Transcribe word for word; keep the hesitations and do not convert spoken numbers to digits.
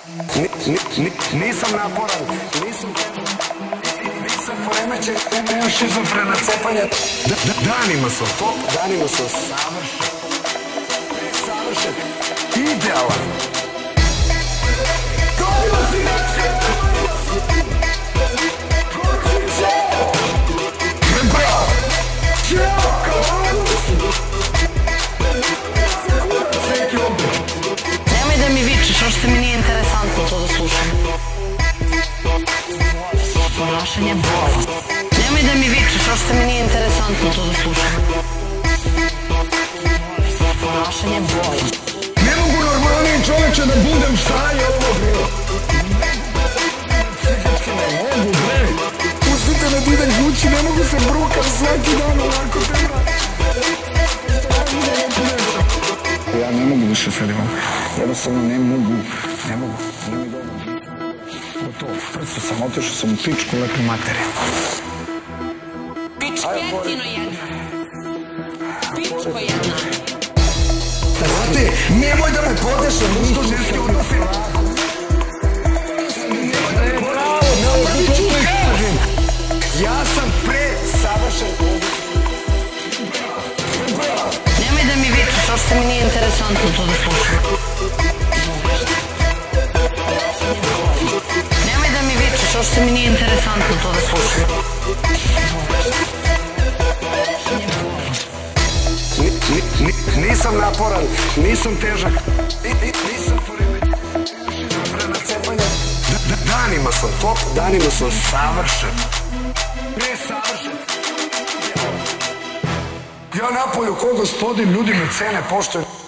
Nisam naporan, nisam poremećen, nemam šizofrena cepanja. Danima sam top, danima sam savršen, savršen, idealan. Danima si nečke, bravo, čelko, nemoj da mi vičeš, ošto mi nije interesantno to da slušam. Ponašanje boli. Nemoj da mi vičeš, ošto mi nije interesantno to da slušam. Ponašanje boli. Ne mogu normalnim čoveče da budem, šta je ovo bilo? Ne mogu, bre. Pustite me da idem kući, ne mogu se brukam svaki dan ovako te vrati. Ja ne mogu više sedim vam. Jednostavno ne mogu, ne mogu. Nije mi dobro. Gotovo, prsto sam, otišao sam u pičku lepu materiju. Pičketino jedna. Pičko jedna. Brate, nemoj da me podešam, ušto ženski odnosi. Nemoj da me podešam. Ja sam pre savršen. Nemoj da mi vičeš, ošto mi nije interesantno to da slušam. Nemoj da mi vičeš, ošto mi nije interesantno to da slušam. Nisam naporan, nisam težak, nisam poremećen, šizofrena cepanja. Danima sam top, danima sam savršen, pre savršen. Ja napolju ko gospodin, ljudi me cene, poštujem.